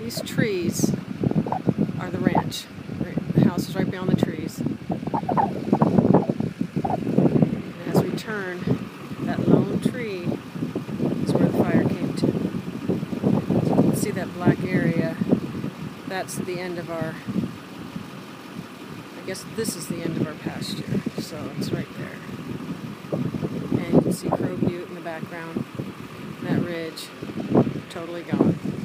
these trees are the ranch. The house is right beyond the trees. And as we turn, that lone tree is where the fire came to. So you can see that black area. That's the end of our, I guess this is the end of our pasture. So it's right there. And you can see Crow Butte in the background. That ridge, totally gone.